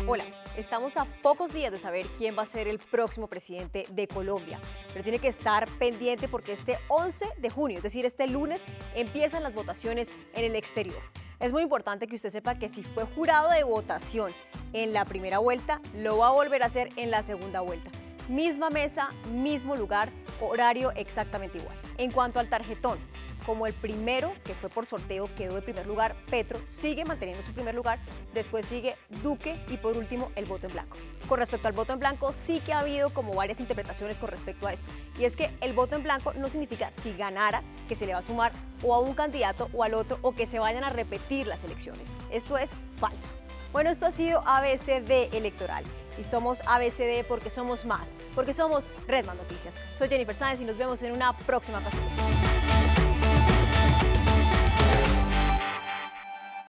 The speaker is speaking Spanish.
Hola, estamos a pocos días de saber quién va a ser el próximo presidente de Colombia, pero tiene que estar pendiente porque este 11 de junio, es decir, este lunes, empiezan las votaciones en el exterior. Es muy importante que usted sepa que si fue jurado de votación en la primera vuelta, lo va a volver a hacer en la segunda vuelta. Misma mesa, mismo lugar, horario exactamente igual. En cuanto al tarjetón, como el primero, que fue por sorteo, quedó de primer lugar, Petro sigue manteniendo su primer lugar, después sigue Duque y por último el voto en blanco. Con respecto al voto en blanco, sí que ha habido como varias interpretaciones con respecto a esto. Y es que el voto en blanco no significa si ganara que se le va a sumar o a un candidato o al otro o que se vayan a repetir las elecciones. Esto es falso. Bueno, esto ha sido ABCD Electoral y somos ABCD porque somos más, porque somos Redman Noticias. Soy Jennifer Sáenz y nos vemos en una próxima ocasión.